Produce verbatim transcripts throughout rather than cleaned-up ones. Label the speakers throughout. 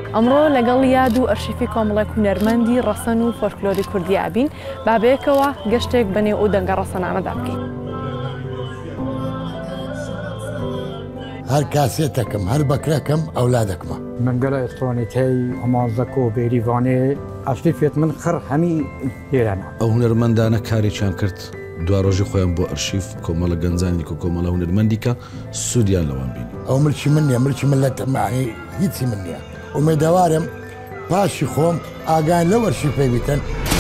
Speaker 1: ئەمڕۆ لەگەڵ یاد و ئەرشیفی کۆمەڵێک هونەرمەندی ڕەسەن و فۆلکلۆری کوردی ئابین بابەیەکەوە گەشتێک بەنێو ئەو دەنگە ڕەسەنانەدا بکەین.
Speaker 2: هەر کاسێتەکەم هەر بەکرەکەم ئەولادەکمە
Speaker 3: منگەلە ئێستۆنیتەی ئەمازەک و بێریڤانێ ئەشریفێت من خڕ هەمی هێرانە
Speaker 4: ئەو هونەرمەندانە کارێکیان کرد دوا ڕۆژی خۆیان بۆ ئەرشیف کۆمەڵە گەنجانی و کۆمەڵە هونەرمەندیکە سوودیان لەوان بینی
Speaker 2: ئەو ملکی من نییە ملکی ملەتە معنی هیچی من نییە ئومێدەوارم پاشی خۆم ئاگان لەو ئەرشیفەی بیتن.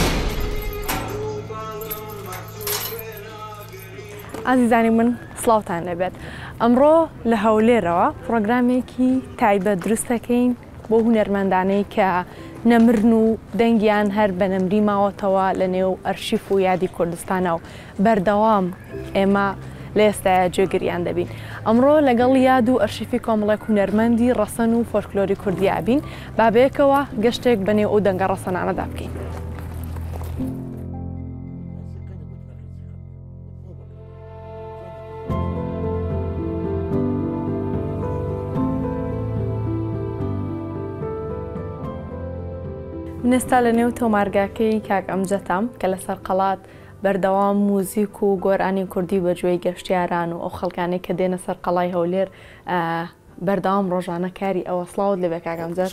Speaker 1: ئازیزانی من سڵاوتان لەبێت. ئەمڕۆ لە هەولێرەوە پرۆگرامێکی تایبەت دروستەکەین بۆ هونەرمەندانەی کە نەمرن و دەنگیان هەر بە نەمری ماوەتەوە لە نێو ئەرشیف و یادی کوردستانە و بەردەوام ئێمە لە ئێستاە جێگریان دەبین. ئەمڕۆ لەگەڵ یاد و ئەرشیفی کۆمەڵێک هونەرمەندی ڕەسەن و فۆلکلۆری کوردی ئابین بابەیەکەوە گەشتێک بەنێو ئەو دەنگە ڕەسەنانەدا بکەین. منێستا لە نێو تۆمارگاکەی کاک ئەمجەتام کە لەسەر قەڵات بەردەوام موزیک و گۆرانی کوردی بەگوێی گەشتیاران و ئەو خەڵکانێک کە دێنە سەر قەڵای هەولێر بەردەوام ڕۆژانە کاری ئەوە سڵاوت لەبێ کاک ئەمجەت.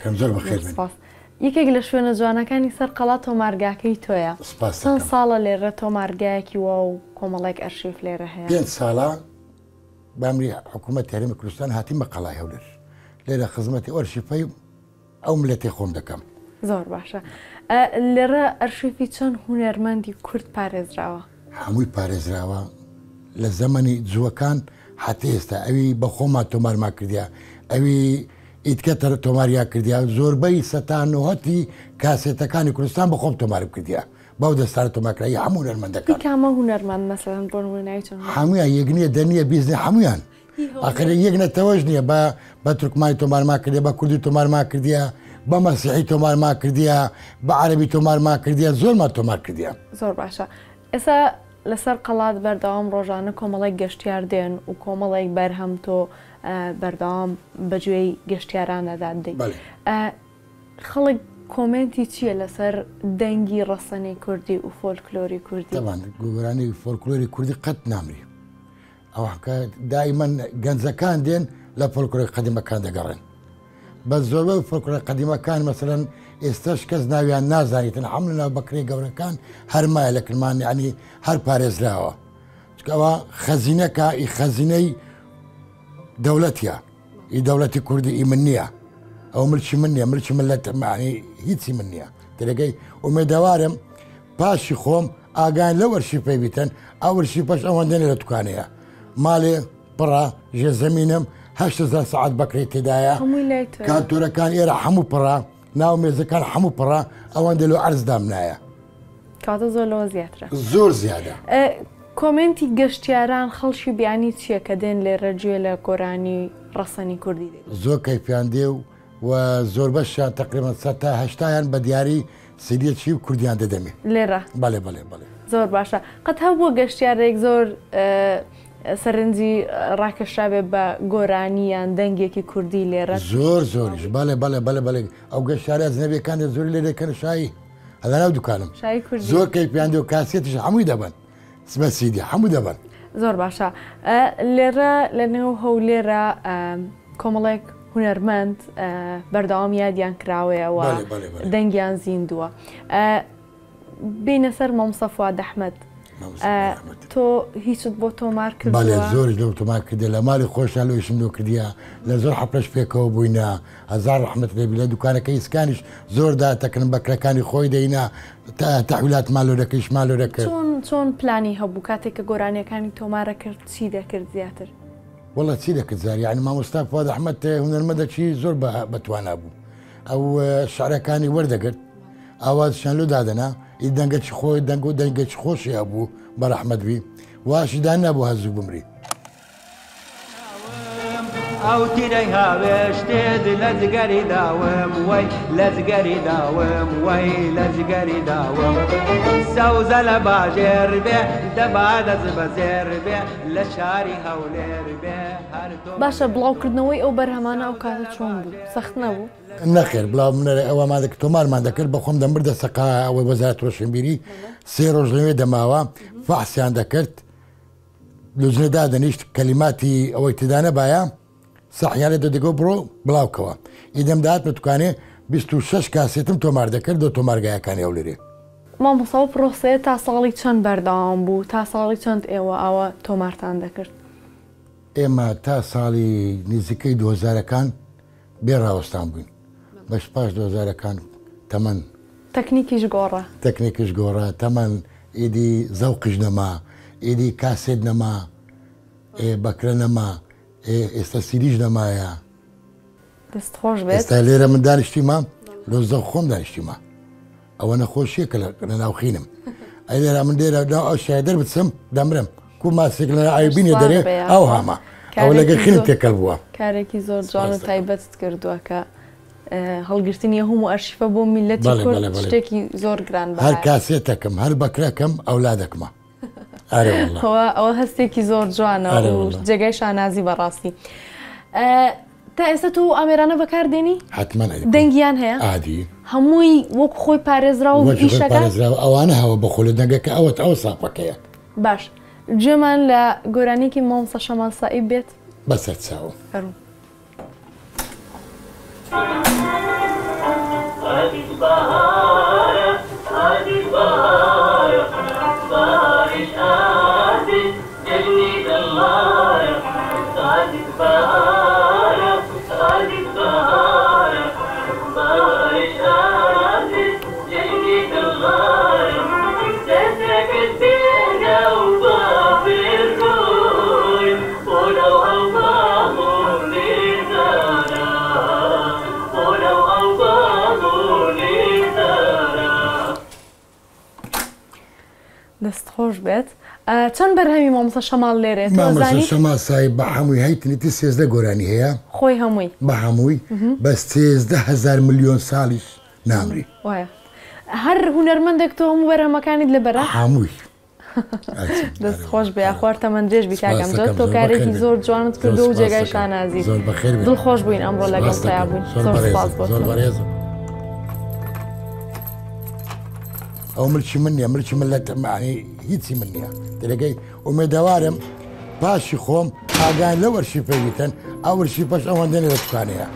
Speaker 1: یەکێک لە شوێنە جوانەکانی سەر قەڵات تۆمارگاکەی تۆیە. چەند ساڵە لێرە تۆمارگایەکی وا و کۆمەڵێک ئەرشیف لێرە هەیە؟
Speaker 2: پێنج ساڵە بامری حکوومەت هەرێمی کوردستان هاتیم بە قەڵای هەولێر لێرە خزمەتی ئەرشیفەی ئەو ملەتی خۆم دەکەم.
Speaker 1: زۆر باشە. لێرە ئەرشیفی چەند هونەرمەندی کورد پارێزراوە؟
Speaker 2: هەمووی پارێزراوە لە زەمەنی جووەکان حتا ئێستا ئەوی بە خۆمان تۆمارما کردیا ئەوی ئیتکەتە تۆماریا کردیا زۆربەی سەتانوهەتی کاسێتەکانی کوردستان بە خۆم تۆمارم کردیا باو دەستانە تۆمارکرایی هەموو هونەرمەندەکان.
Speaker 1: کامە هونەرمەند مەسەڵەن بۆ نمونای چۆن؟
Speaker 2: هەموویان یەک نییە دەنیە بیزنێ هەمویان ئاخر یەک نەتەوەش نییە بە بە تورکمانی تۆمارما کردیا بە کوردی تۆمارما کردیا بە مەسیحی تۆمارما کردیا بە عەرەبی تۆمارما کردیا زۆرمان تۆمار کردیا.
Speaker 1: زۆر باشە. ئێستا لەسەر قەڵات بەردەوام ڕۆژانە کۆمەڵێک گەشتیار دێن و کۆمەڵێک بەرهەم تۆ بەردەوام بەگوێی گەشتیارانەدا دەیت. خەڵک کۆمنتی چییە لەسەر دەنگی ڕەسەنی کوردی و فۆلکلۆری کوردی؟
Speaker 2: گۆرانی فۆلکلۆری کوردی قەت نامری ئەوکە دایمەن گەنجەکان دێن لە فۆلکلۆری قەدیمەکان دەگەڕێن. بە زۆربەی فۆلکلۆری قەدیمەکان مەسەڵەن ئێستاش کەس ناویان نازانیتن هەموو لەناو بەکرێ گەورەکان هەرمایە لە کرمان ینی هەر پارێزراوە چکەوە خەزینەکە ئی خەزینەی دەوڵەتیە ئی دەوڵەتی کوردی ئی من نییە ئەو ملکی من نییە ملکی ملەتە معنی هیچی من نییە تێگەی ئومێدەوارم پاشی خۆم ئاگان لەو ئەرشیفەی بیتن ئەو ئەرشیفەش ئەوەندێنێ لە دوکانەیە ماڵێ پڕە ژێزەمینم هەشت هەزار سەعات بەکرێ تێدایە کانتۆرەکان ئێرە هەموو پڕە ناو مێزەکان هەموو پڕە ئەوەندە لەو عەرزدام نایە
Speaker 1: کاتە زۆر لەوە زیاترە
Speaker 2: زۆر زیادە.
Speaker 1: کۆمنتی گەشتیاران خەڵکی بیانی چییە کە دێن لێرە گوێ لە گۆرانی ڕەسەنی کوردی
Speaker 2: زۆر کەیفیان دێ و و زۆر بەشیان تقریبان سەد تا هەشتایان بە دیاری سیدیەکی و کوردیان دەدەمێ
Speaker 1: لێرە.
Speaker 2: بەڵێ بەڵێ بەڵێ
Speaker 1: زۆر باشە. قەت هەو بۆ گەشتیارێک زۆر سەرنجی ڕاکەشابێ بە گۆرانیان دەنگێکی کوردی لێرە
Speaker 2: زۆر زۆریش بەڵێ بەڵێ بەڵێ بەڵێ ئەو گەشتارە زنەبیەکان زۆری لێرەکەن شایی هەدا ناو دوکانم زۆر کەیفیان دێ و کاسێتیش هەمووی دەبن سمە سیدی هەموو دەبن.
Speaker 1: زۆر باشە. لێرە لە نێو هەولێرە کۆمەڵێک هونەرمەند بەردەوام یادیان کراوەیەوە دەنگیان زیندووە. بینە سەر مامۆستا فواد ئەحمەد تۆ هیچت بۆ تۆمار کرد؟
Speaker 2: بەڵێ زۆرش لەو تۆمار کردێ لە ماڵی خۆشیان لەویشم دۆ کردیا لە زۆر حەپلەش پێکەوە بووینە هەزار ڕەحمەت لێبی لە دوکانەکە ئیسکانیش زۆردا تەکردن بەکرەکانی خۆی دەینا تەحویلات مالۆرەکەیش مالۆرەکە.
Speaker 1: چۆن چۆن پلانی هەبوو کاتێک کە گۆرانیەکانی تۆمارە کرد چی دەکرد زیاتر؟
Speaker 2: وەڵا چی دەکرد زاری یعنی مامۆستا فواد ئەحمەد هونەرمەندێکی زۆر بەتوانە بوو ئەو شعرەکانی وەردەگرت ئاوازشیان لۆ دادەنا ئی دەنگەی خۆی دەنگ و دەنگێکی خۆشی هەبوو بە ڕەحمەت بی واشیدا نەبوو هەزوو بمری.
Speaker 5: ئەو تیرەی هاوێشتێت لە جگەری داوم وەی لە جگەری داوم وەی لە جگەری داوم سەوزە لە باژێر بێ دەبا دەز بەزێر بێ لە شاری هەولێر بێ هەر
Speaker 1: باشە بڵاوکردنەوەی ئەو بەرهەمانە ئەو کاتە چۆن بوو؟ سەخت نەبوو؟
Speaker 2: نەخێر بڵاو منەرە ئەوەمان دەکرد تۆمارمان دەکرد بە خۆم دەمردە سەقا ئەوەی وەزارەت ڕۆشنبیری سێ ڕۆژ لەوێ دەماوە فەحسیان دەکرد لوزنەدا دەنیشت کەلیماتی ئەوەی تێدا نەبایە سەحیان لێ دەدەگۆ بڕۆ بڵاوکەوە ئیدەم داهات بە توکانێ بیست و شەش کاسێتم تۆمار دەکرد دۆ تۆمارگایەکانی ئەو لێرێ
Speaker 1: مامۆستا پرۆسەیە تا ساڵی چەند بەردەوام بوو تا ساڵی چەند ئێوە ئەوە تۆمارتان دەکرد
Speaker 2: ئێمە تا ساڵی نزیکەی دۆزارەکان بێڕاوەستان بووین بەش پاش دۆزارەکان تەمەەن
Speaker 1: تەکنیکیش گۆڕە
Speaker 2: تەکنیکش گۆڕە تەمەەن ئیدی زەوقش نەما ئیدی کاسێت نەما بەکرە نەما ئێستا سیریش نەمایە
Speaker 1: دەستخۆش بێت
Speaker 2: ئێستا لێرە من دانیشتیمە لۆ زەو خۆم دانیشتیمە ئەوە نەخۆشیەکە لە ناوخینم ئەی لێرا من لێرە ئەو شایدەر بچم دەمرم کو ماسێک لە ئایبینێ دەرێ ئەو هاما ئەو لەگە خینم تێکەل بووە
Speaker 1: کارێکی زۆر جوان و تایبەت کردووە کە هەڵگرتنی هەموو ئەرشیفە بۆ میلەتی کورد شتێکی زۆر گران بە
Speaker 2: هەر کاسێتەکەم هەر بەکرەکەم ئەولادەکەمە
Speaker 1: ئەوە هەستێکی زۆر جوانە و جێگای شانازی بەڕاستی تا ئێستا تو ئامێرانە بەکاردێنی
Speaker 2: حتمما
Speaker 1: دەنگیان هەیە
Speaker 2: عادی
Speaker 1: هەمووی وەک خۆی پارێزرا و ئیشەکە
Speaker 2: ئەوانە هەوە بەخۆ لە دەنگەکە ئەوەت ئەو ساپەکەیە
Speaker 1: باش گوێمان لە گۆرانێکی مامۆستا شەمال سائیب بێت
Speaker 2: بەسەر چاوە
Speaker 1: دەستخۆش بێت چەند بەرهەمی مامۆستا شەمال لێرێت
Speaker 2: مامۆستا شەمال سایب بە هەمووی هەیتنیتی سێزدە گۆرانی هەیە
Speaker 1: خۆی هەمووی
Speaker 2: بە هەمووی بەس سێزدە هەزار ملیۆن ساڵیش نامری
Speaker 1: وایە هەر هونەرمەندێک تۆ هەموو بەرهەمەکانیت لەبەرە
Speaker 2: هەمووی
Speaker 1: دەستخۆش بێ خوار تەمەەن درێژ بیکاگەم زۆر تۆ کارێکی زۆر جوانت کردو و جێگای شانازی دڵخۆش بووین ئەمڕۆ لەگەڵ تیا بووین زۆر سپاس بۆ
Speaker 2: ئەو ملکی من نییە ملکی ملەت هیچی من نییە دەرەگەی ئومێدەوارم پاشی خۆم ئاگان لە وەرشی پێویتن ئەو وەرشی پەش ئەوەندێنێ لە توکانەیە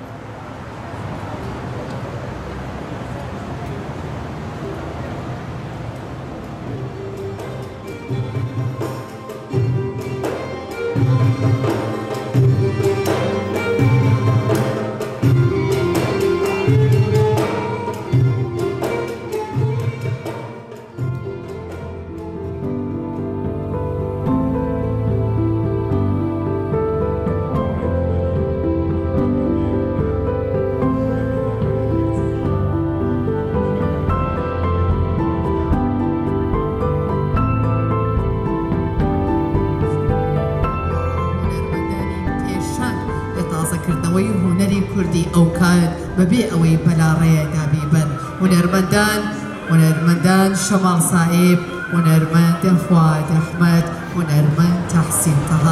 Speaker 6: کردنەوەی هوەری کوردی ئەو کات بەبێ ئەوەی بەلاڕەیە دابیبن هوەرمەندان هوەرمەندان شەمال سائیب هوەرمەند فواد ئەحمەد هوەرمەند تەحسین تەها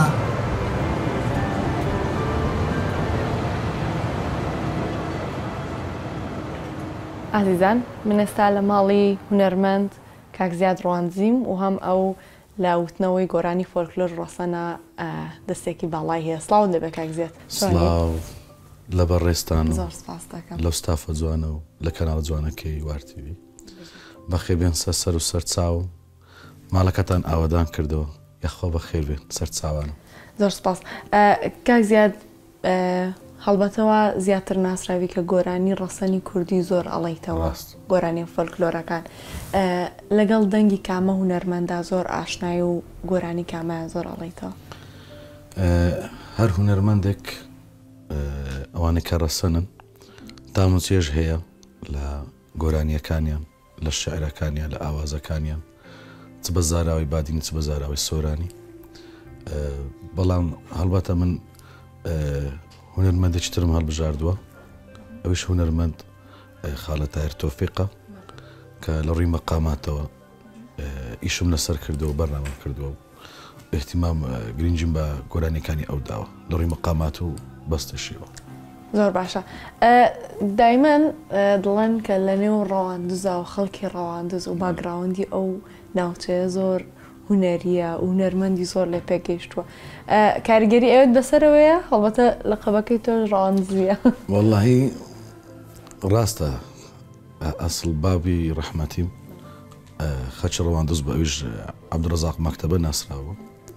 Speaker 1: ئازیزان من ئێستا لە ماڵی هوەرمەند کاک زیاد ڕوانزیم و هەم ئەو لە وتنەوەی گۆرانی فۆلکلۆر ڕۆسەنە دەستێکی باڵای هەیە سڵاو دەبێت کاک زیاد
Speaker 4: سڵاو لە بەڕێستان
Speaker 1: زۆر سپاس دەکەم
Speaker 4: لەو ستافە جوانە و لە کەناڵ جوانەکەی وارتیوی بەخێ بێن سەر سەر و سەر چاو ماڵەکەتان ئاوادان کردەوە یەخوا بەخێر بێت سەر چاوانە
Speaker 1: زۆر سپاس کاک زیاد هەڵبەتەوە زیاتر ناسراوی کە گۆرانی ڕەسەنی کوردی زۆر ئەڵەیتەوە گۆرانی فۆلکلۆرەکان لەگەڵ دەنگی کامە هوەرمەندا زۆر ئاشنای و گۆرانی کامەیان زۆر ئەڵەیتەوە
Speaker 4: هەر هوەرمەندێک ئەوانەی کە ڕەسەنن داموچێژ هەیە لە گۆرانیەکانیان لە شعرەکانیان لە ئاوازەکانیان چ بە زاراوی بادینی چ بە زاراوی سۆرانی بەڵام هەڵبەتە من هوەرمەندێکی ترم هەڵبژاردووە ئەوش هوەرمەند خاڵە تایر تۆفیقە کە لە ڕووی مەقاماتەوە ئیشم لەسەر کردەوە بەرنامەم کردووە و احتیمام گرنگیم بە گۆرانیەکانی ئەو داوە لە ڕووی مەقامات و بەستەشیەوە
Speaker 1: زۆر باشە دایمەن دڵێن کە لە نێو ڕەواندزا و خەڵکی ڕەواندز و باگراوەندی ئەو ناوچەیە زۆر هونەریە و هونەرمەندی زۆر لێ پێگەیشتووە کاریگەری ئەوێت بەسەرەوەیە هەڵبەتە لە قەبەکەی تۆ ڕەواندزیە
Speaker 4: واللهی ڕاستە ئەسڵ بابی ڕەحمەتیم خەچ ڕەواندز بە ئەویش عەبدوڕەزاق مەکتەبە ناسراوە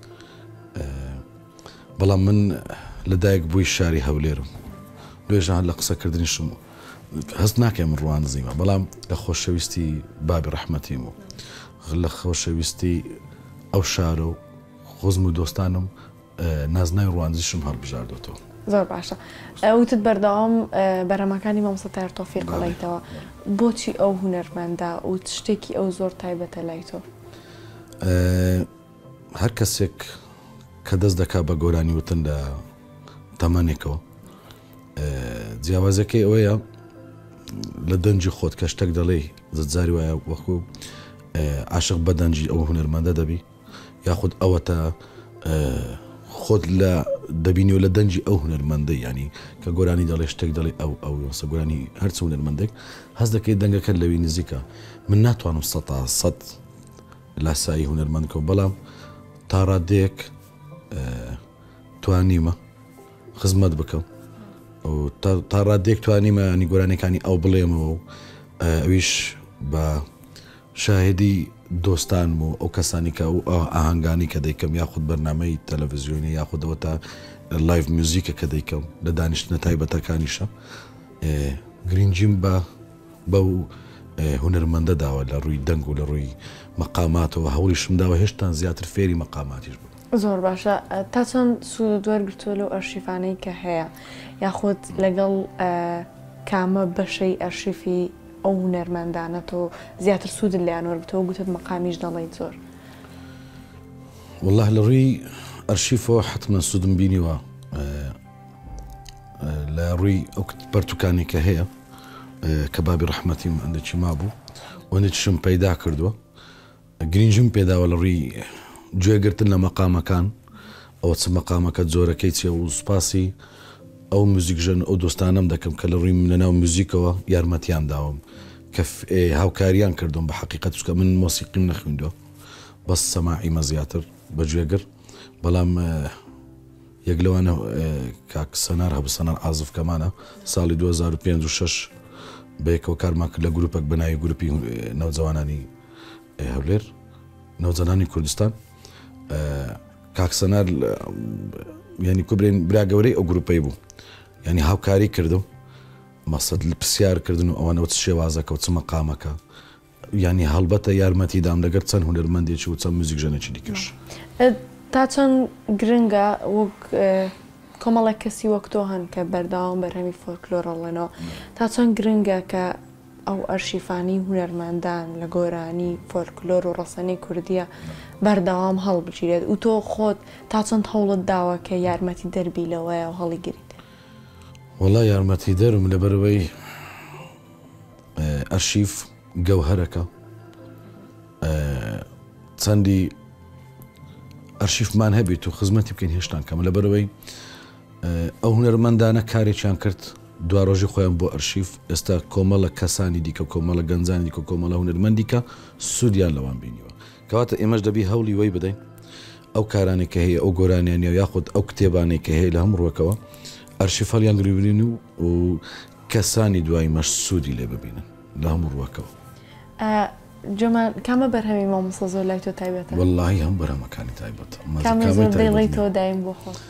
Speaker 4: بەڵام من لەدایک بووی شاری هەولێرم دوێژان لە قسەکردنیشم هەست ناکەم من ڕەواندزیمە بەڵام لە خۆشەویستی بابی ڕەحمەتیم و لە خۆشەویستی ئەو شارە و خۆزم و دۆستانم نازنای ڕەواندزیشم هەڵبژاردوێتەوە
Speaker 1: زۆر باشە وتت بەردەوام بەرەمەکانی مامۆستا تایر تۆفیق دەڵێیتەوە بۆچی ئەو هونەرمەندە و شتێکی ئەو زۆر تایبەتە لای تۆ
Speaker 4: هەر کەسێک کە دەست دەکا بە گۆرانی وتن لە تەمەنێکەوە جیاوازەکەی ئەوەیە لە دەنجی خۆت کە شتێک دەڵێ زەجاری وایە وەکو عاشق بە دەنجی ئەو هونەرمەندە دەبی یاخود ئەوە تا خۆت لە دەبینی و لە دەنجی ئەو هونەرمەندەی ینی کە گۆرانی دەڵێ شتێک دەڵێ ئەو ئەو وەسە گۆرانی هەرچ هونەرمەندێک هەست دەکەیت دەنگەکە لەوی نزیکە من ناتوانم سەد تا سەد لاسایی هونەرمەندکەوە بەڵام تا ڕادەیەک توانیمە خزمەت بکەم تا ڕادێک توانیمە ینی گۆرانەکانی ئەو بڵێمەوە و ئەویش بە شاهدی دۆستانم و ئەو کەسانی کە و ئاهەنگانی کە دەیکەم یاخود بەرنامەی تەلەڤیزیۆنی یاخودەوە تا لایڤ میوزیکە کە دەیکەم لە دانیشتنە تایبەتەکانیشە گرنگجیم بە بەو هونەرمەندە داوە لە ڕووی دەنگ و لە ڕووی مەقاماتەوە هەوڵیشم داوە هێشتان زیاتر فێری مەقاماتیش بوو
Speaker 1: زۆر باشە تا چەند سوود وەرگرتووە لەو ئەرشیفانەی کە هەیە یاخود لەگەڵ کامە بەشەی ئەرشیفی ئەو هونەرمەندانە تۆ زیاتر سوودت لیان وەرگرتەوە گوتت مەقامیش دەڵێیت زۆر
Speaker 4: والله لە ڕووی ئەرشیفەوە حتمما سوودم بینیوە لە ڕووی ئەو پەرتوکانی کە هەیە کە بابی ڕەحمەتیم ئەندێکی مابوو وەندێکیشم پەیدا کردووە گرنگجم پێداوە لە ڕووی گوێگرتن لە مەقامەکان ئەوە چ مەقامەکە جۆرەکەی چیە و سوپاسی ئەو موزیکژن ئەو دۆستانم دەکەم کە لە ڕووی لەناو موزیکەوە یارمەتیان داوم کە هاوکاریان کردم بە حەقیقەت چکە من مۆسیقیم نەخوێندووە بەس سەماعیمە زیاتر بە گوێگر بەڵام یەک لەوانە کاک سەنار هەبوو سەنار عازف کەمانە ساڵی دوو هەزار و پێنج و شەش بەیەکەوە کارمان کرد لە گروپێک بەناوی گروپی نەوجەوانانی هەولێر نەوجەوانانی کوردستان کاک سەنار ینی کوبرێن برا گەورەی ئەو گروپەی بوو ینی هاوکاری کردم مەقسەد پرسیارکردن و ئەوانەوە چ شێوازەکە و چ مەقامەکە ینی هەڵبەتە یارمەتی دام لەگەر چەند هونەرمەندێکی و چەند موزیکژنێکی دیکەش
Speaker 1: تا چەند گرنگە وەک کۆمەڵێک کەسی وەک تۆ هەن کە بەردەوام بەرهەمی فۆلکلۆرەڵێنەوە تا چەند گرنگە کە ئەو ئەرشیفانی هونەرمەندان لە گۆرانی فۆلکلۆر و ڕەسەنەی کوردیە بەردەوام هەڵبگیرێت و تۆ خۆت تا چەند هەوڵت داوە کە یارمەتی دەربی لەوەیە و هەڵی گریت
Speaker 4: وەڵا یارمەتی دەرم لەبەرەوەی ئەرشیف گەوهەرەکە چەندی ئەرشیفمان هەبێت و خزمەتی بکەین هێشتان کەمە لەبەرەوەی ئەو هونەرمەندانە کارێکیان کرد دوا ڕۆژی خۆیان بۆ ئەرشیف ئێستا کۆمەڵە کەسانی دیکە کۆمەڵە گەنجانی دیکە کۆمەڵە هونەرمەندیکە سوودیان لەوان بینیوە کەواتە ئێمەش دەبی هەوڵی وەی بدەین ئەو کارانێک کە هەیە ئەو گۆرانیان یاخود ئەو کتێبانێک کە هەیە لە هەموو ڕۆکەوە ئەرشیفەڵیان گریبرین و کەسانی دوای مەش سوودی لێ ببینن لە هەموو ڕۆکەوە
Speaker 1: جۆمان کامە بەرهەمی مامۆستا زۆر لای تۆ تایبەتە
Speaker 4: وەڵڵاهی هەم بەرهەمەکانی تایبەتە
Speaker 1: کامە زۆر دەیڵێی تۆ دایم بۆ خۆت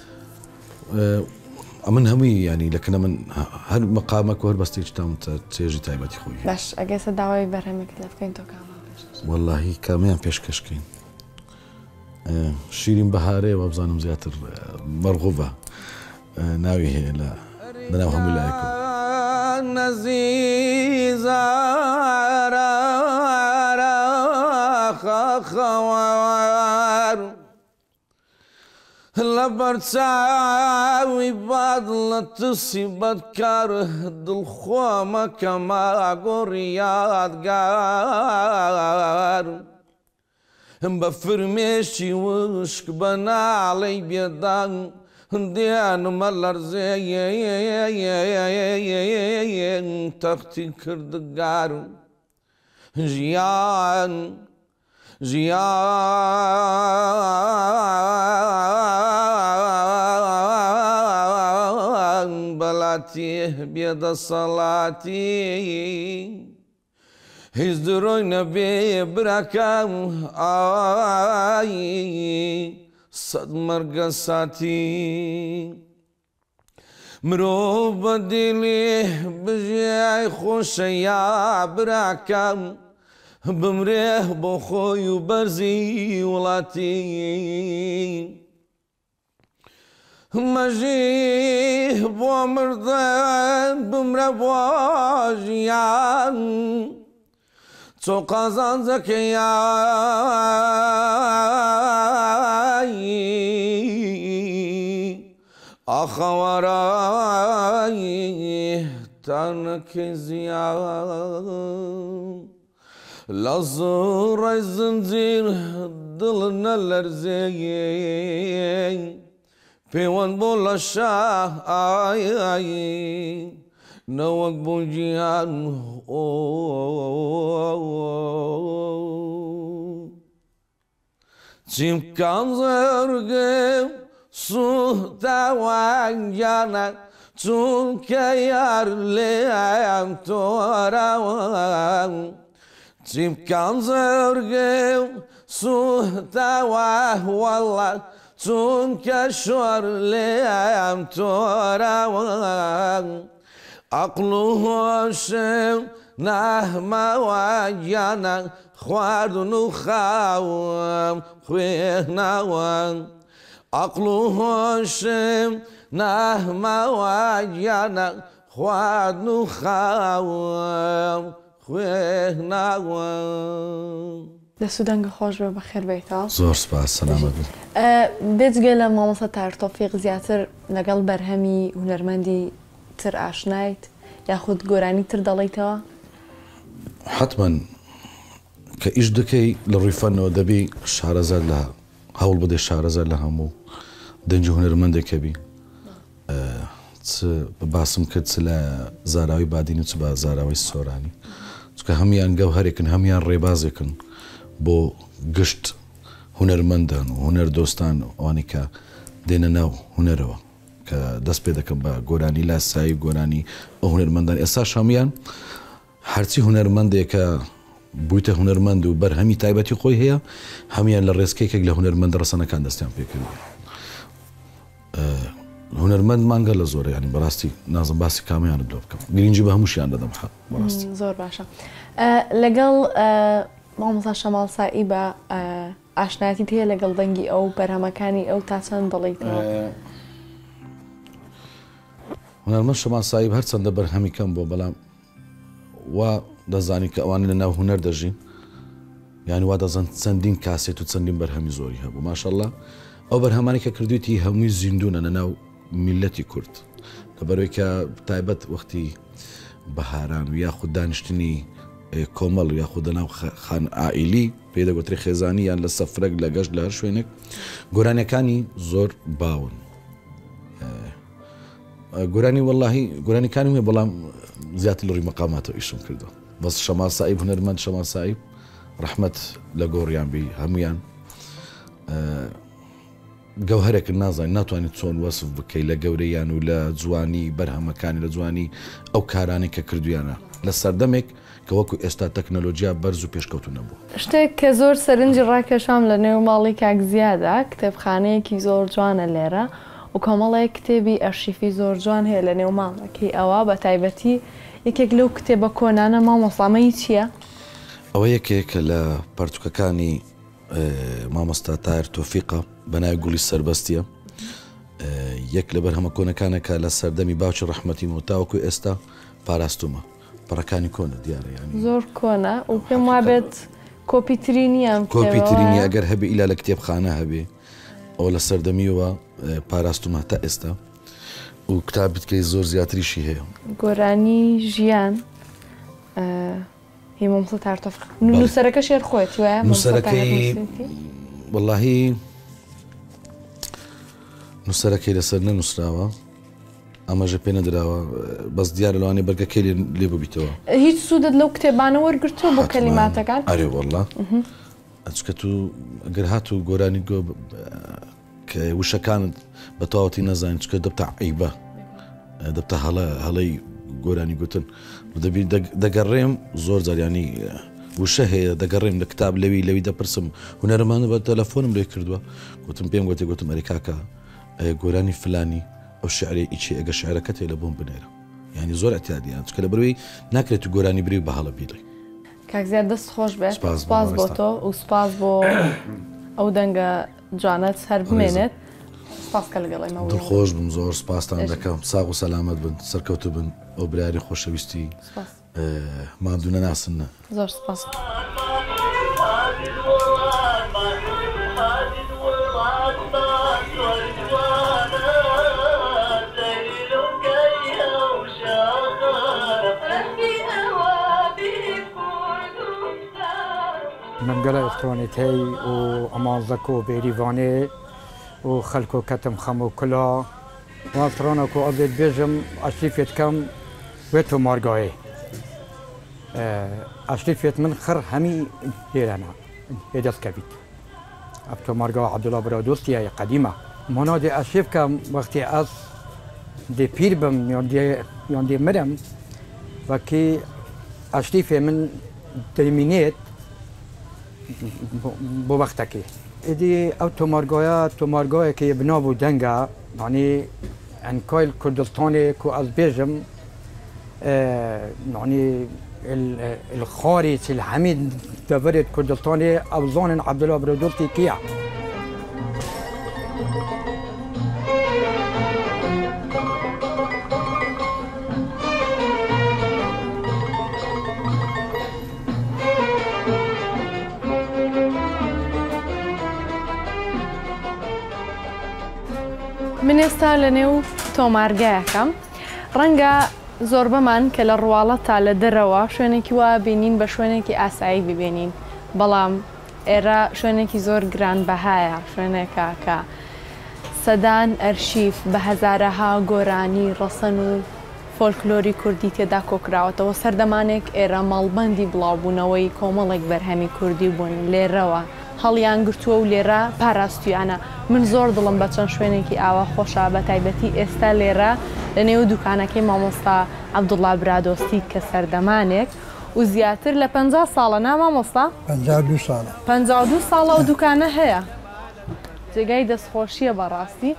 Speaker 4: ئەمن هەمووی ینی لەکنە من هەر مەقامەک و هەر بەستێکی تام چێژی تایبەتی خۆی
Speaker 1: باش ئەگەسە داوای بەرهەمێک لە بکەین تۆ کامە
Speaker 4: وەڵڵاهی کامیان پێشکەشکەین شیرین بەهارەیە وە بزانم زیاتر مەرغوبە ناوی هەیە لە بەناو هەموو لایەکەوە
Speaker 5: نەزیزارە خەوار لە بەرچاوی باد لە تسی بەدکار دڵخۆمەکە ماگۆڕی یادگار بە فرمێشی وشک بە ناڵەی بێدان
Speaker 7: دیان مەلەرزێ تەختی کردگار ژیان ژیان بەلاتی بێدەسەڵاتی هیچ درۆی نەبێ براکەم ئای سەد مەرگە ساتی مرۆڤ بە دڵێ بژیای خۆشە یا براکەم بمرێ بۆ خۆی و بەرزی وڵاتی مەژی بۆ مردن بمرە بۆ ژیان چۆ قازانجەکە یایی ئاخەوەرایی تانەکەی زیان لە زۆڕەی زنجیر دڵ نەلەرزێ پەیوەند بۆ لە شاه ئایی نەوەک بۆ گیان چیم بکەم زەرگێ سوتاوانگیانە چونکە یار لێیان تۆراوە چیم بکەم زەرگێ سوتاوە وەڵا چونکە شۆر لێیان تۆراوە عەقڵ و هۆشم نەهمەوە گیانە خواردن و خاوم خوێناوە عەقڵ و هۆشم نەهمەوە گیانە خواردن و خاوم خوێناوە.
Speaker 1: دەست و دەنگە خۆش بێ بەخێر بیتەوە.
Speaker 4: زۆر سپاس سەلامەت بن.
Speaker 1: بێجگە لە مامۆستا تاهیر تۆفیق زیاتر لەگەڵ بەرهەمی هونەرمەندی تر ئاشنایت یاخود گۆرانی تر دەڵێیتەوە؟
Speaker 4: حتما کە ئیش دەکەی لە ڕووی فەنەوە دەبی شارەزار لە هەوڵ بدەی شارەزار لە هەموو دەنجی هونەرمەندێکە بی. باسم کرد چ لە زاراوی بادین و چ بە زاراوی سۆرانی چکە هەمیان گەوهەرێکن هەمیان ڕێبازێکن بۆ گشت هونەرمەندان و هونەر دۆستان ئەوانی کە دێنە ناو هونەرەوە کە دەست پێ دەکەم بە گۆرانی لاسایی گۆرانی ئەو هونەرمەندان. ئێستا شەمیان هەرچی هونەرمەندێکە بوویتە هونەرمەند و بەرهەمی تایبەتی خۆی هەیە هەمیان لە ڕێزکێکێک لە هونەرمەند ڕەسەنەکان دەستیان پێکرد. هونەرمەند مانگە لە زۆرە ینی بەڕاستی نازم باسی کامیانت دۆ بکەم گرنگی بە هەمووشیان دەدەم بەڕاستی.
Speaker 1: زۆر باشە. لەگەڵ مامۆستا شەماڵ سائی بە ئاشنایەتی هەیە لەگەڵ دەنگی ئەو بەرهەمەکانی ئەو تا چەند دەڵێیتەوە؟
Speaker 4: هونەرمەند شەماڵ سائی هەرچەندە بەرهەمی کەم بۆ بەڵام وا دەزانی کە ئەوانە لە ناو هونەر دەژین یانی وا دەزان چەندین کاسێت و چەندین بەرهەمی زۆری هەبوو ماشەڵڵا. ئەو بەرهەمانی کە کردویتی هەمووی زیندونە لە ناو میلەتی کورد لەبەرەوەی کە تایبەت وەختی بەهاران و یاخود دانیشتنی کۆمەڵ یاخود لە ناو خان ئائیلی پێ دەگوترێ خێزانی یان لە سەفرەك لە گەشت لە هەر شوێنێک گۆرانیەکانی زۆر باون. گۆرانی وەڵڵاهی گۆرانیەکانی وێ بەڵام زیاتر لە ڕووی مەقاماتەوە ئیشم کردەوە. بەس شەماڵ سائی هونەرمەند شەماڵ سائی ڕەحمەت لە گۆڕیان بی هەمویان گەوهەرێکن نازانین ناتوانێت چۆن وەسف بکەی لە گەورەیان و لە جوانی بەرهەمەکانی لە جوانی ئەو کارانی کە کردویانە لە سەردەمێک کە وەکو ئێستا تەکنەلۆجیا بەرز و پێشکەوتو نەبوو.
Speaker 1: شتێک کە زۆر سەرنجی ڕاکێشام لە نێو ماڵی کاکزیادا کتێبخانەیەکی زۆر جوانە لێرە و کۆمەڵێک کتێبی ئەرشیفی زۆر جوان هەیە لە نێو ماڵەکەی ئەوە بە تایبەتی یەکێک لەو کتێبە کۆنانە مامۆستامەی چییە؟
Speaker 4: ئەوە یەکێک لە پەرتوکەکانی مامۆستا تاهیر تۆفیقە بەناوی گوڵی سەربەستیە یەک لە بەرهەمە کۆنەکانەکە لە سەردەمی باوکی ڕەحمەتی مۆتاوەکو ئێستا پاراستومە پڕەکانی کۆنە دیارە ینی
Speaker 1: زۆر کۆنە و پێم وابێت کۆپیتری نییە
Speaker 4: کۆپیترینی ئەگەر هەبێ ئیلا لە کتێبخانە هەبێ ئەو لە سەردەمیەوە پاراستومە تا ئێستا و کتاب بتکەی زۆر زیاتریشی هەیە.
Speaker 1: گۆرانی ژیان هی مامۆستا تاهیر تۆفیق نووسەرەکە شێر خۆیت وایە؟
Speaker 4: نووسەرەکەی وەڵڵاهی نووسەرەکەی لەسەر نەنووسراوە ئەمەژە پێ نەدراوە بەس دیارە لەوانێ بەرگەکەی لێ ببیتەوە.
Speaker 1: هیچ سوودت لەو کتێبانە وەرگرتووە بۆ کەلیماتەکان؟
Speaker 4: ئەرێ وەڵڵا ئەچکە تو ئەگەر هاتوو گۆرانی گۆ کە وشەکانت بە تەواوەتی نەزانین چکە دەبتە عیبە دەبتە هەڵەی گۆرانی گوتن دەبی دەگەڕێم زۆر جاریانی وشە هەیە دەگەڕێم لە کتاب لەوی لەوی دەپرسم هونەرمانە بە تەلەفۆنم لێ کردووە گوتم پێم گوتی گوتم ئەریکاکە گۆرانی فلانی ئەو شعرێ ئیچی ئەگە شعرەکەت هەیە لە بۆم بنێرە یعنی زۆر ئەتیادیان چکە لە بەروەی ناکرێت و گۆرانی بری بە هەڵە بیڵێ.
Speaker 1: کاکزیاد دەست خۆش بێت سپاس بۆ تۆ و سپاس بۆ ئەو دەنگە جوانت هەر بمێنێت سپاسکە لەگەڵێمەوە
Speaker 4: دڵخۆش بم زۆر سپاسان دەکەم ساغ و سەلامەت بن سەرکەوتو بن ئەو براری خۆشەویستی مادوو نەناسنە
Speaker 1: زۆر سپاس.
Speaker 3: من قال إلكترونيتي وأمازكو بيريفاني وخلكو كتم خمو كلا وألترونكو أضيت بيجم أشريفيت كم ويتو مارغاي أشريفيت من خر همي ديرانا يدل كبيت أبتو مارغا عبد الله برادوستي هي قديمة منادي أشريف كم وقتي أص دي بير بم يوندي يوندي مرم وكي أشريفي من ترمينيت بو وقتكي إدي أو تومارغايا تومارغايا كي بنابو دنجا يعني عن كل كردستاني كو أزبيجم آه يعني الخارج الحميد دبرت كردستاني أبزان عبد الله برادوستي كيا
Speaker 1: من ئێستا لە نێو تۆمارگایەکەم ڕەنگە زۆر بەمان کە لە ڕواڵەت تا لە دەرەوە شوێنێکی وا بینین بە شوێنێکی ئاسایی ببینین بەڵام ئێرە شوێنێکی زۆر گرانبەهایە شوێنێکە کە سەدان ئەرشیف بە هەزارەها گۆرانی ڕەسەن و فۆلکلۆری کوردی تێدا کۆکراوەتەوە سەردەمانێک ئێرە ماڵبەندی بڵاوبوونەوەی کۆمەڵێک بەرهەمی کوردی بوون لێرەوە هەڵیان گرتووە و لێرە پاراستویانە من زۆر دڵم بە چەند شوێنێکی ئاوا خۆشە بە تایبەتی ئێستا لێرە لە نێو دوکانەکەی مامۆستا عەبدوڵڵا برادۆستی کە سەردەمانێک و زیاتر لە پەنجا ساڵە نا مامۆستا؟
Speaker 8: پەنجا و دوو ساڵە
Speaker 1: پەنجا و دوو ساڵە و دوکانە هەیە جێگای دەستخۆشیە بەڕاستی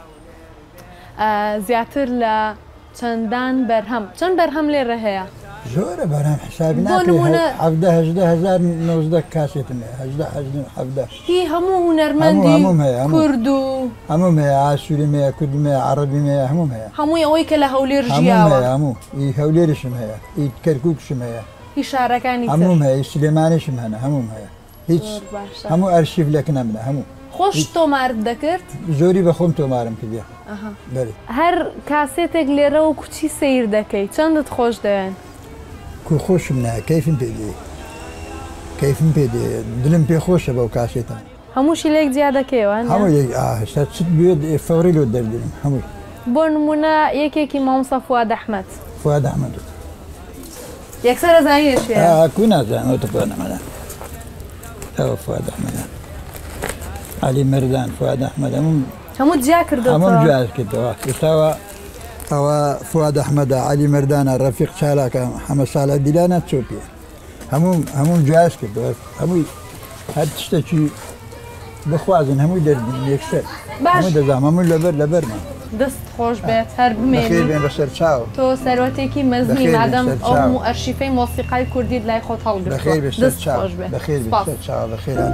Speaker 1: زیاتر لە چەندان بەرهەم چەند بەرهەم لێرە هەیە؟
Speaker 8: زۆرە بەرهەم حسابی ناکرێت حەڤدە هەژدە هەزار نۆزدە کاسێتم هەیە هەژدە حەڤدە
Speaker 1: هی هەموو هونەرمەندی کورد و
Speaker 8: هەموم هەیە ئاسووریم هەیە کوردم هەیە عەرەبیم هەیە هەموم هەیە
Speaker 1: هەمووی ئەوەی کە لە هەولێر ژیاوە
Speaker 8: هەموو ئی هەولێرشم هەیە ئی کەرکووکشم هەیە
Speaker 1: هی شارەکانی
Speaker 8: هەموم هەیە سلێمانیشم هەنە هەموم هەیە هیچ هەموو ئەرشیف لەکە نەمنە هەموو
Speaker 1: خۆش تۆمارت دەکرد؟
Speaker 8: زۆری بە خۆم تۆمارم کردیە
Speaker 1: هەر کاسێتێک لێرە و کوچی سەیر دەکەی چەندت خۆش دەوێن؟
Speaker 8: کو خۆشم نایە کەیفم پێ دێ کەیفم پێ دێ دلم پێ خۆشە بەو کاسێتان
Speaker 1: هەمووشی لێک جیا دەکەیەوە
Speaker 8: هەموو هێشتا چت بێت فەوری لۆ دەردێنم هەمووی
Speaker 1: بۆ نمونە یەکێکی مامۆستا فواد ئەحمەد
Speaker 8: فواد ئەحمەد
Speaker 1: یەکسەر ئەزانی لێشێ
Speaker 8: کو نازانەوە فواد ئەحمەدە ئەوە فواد ئەحمەدە عەلی مەردان فواد ئەحمەد
Speaker 1: هەموو جیا کردەوە
Speaker 8: هەموو جیا کردەوە ئێستاوە ئەوە فواد ئەحمەدە عەلی مەردانە ڕەفیق چالاکە حەمە ساڵە دیلانە چۆپیە هەموو هەموو جیاز کردەوە هەمووی هەر تشتێکی بخوازن هەمووی دەردین یەکسەر هەموو دەزانم هەموو لەبەر لەبەرمە
Speaker 1: دەست خۆش بێت هەر بمێنی
Speaker 8: بێن بەسەر چاو
Speaker 1: تۆ سەرۆتێکی مەزنی مادەم ئەو ئەرشیفەی مۆسیقای کوردیت لای خۆت هەڵگرتووە دەست خۆش بێت
Speaker 8: بەخێر بەسەر چاو بەخێرات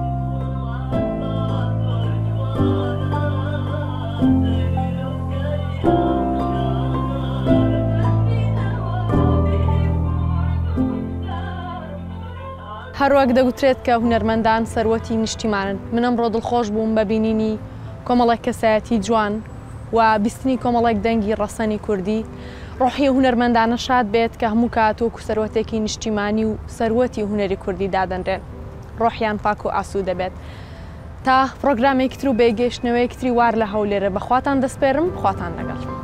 Speaker 1: هەروەک دەگوترێت کە هونەرمەندان سەروەتی نیشتیمانن من ئەمڕۆ دڵخۆش بووم بە بینینی کۆمەڵێک کەسایەتی جوان و بیستنی کۆمەڵێک دەنگی ڕەسەنی کوردی ڕۆحی هونەرمەندانە شاد بێت کە هەموو کاتۆک و سەروەتێکی نیشتیمانی و سەروەتی هونەری کوردی دادەنرێن ڕۆحیان پاک و ئاسوو دەبێت تا پرۆگرامێکی تر و بێگەشتنەوەیەکتری وار لە هەولێرە بەخواتان دەسپێرم خواتان لەگەڵ.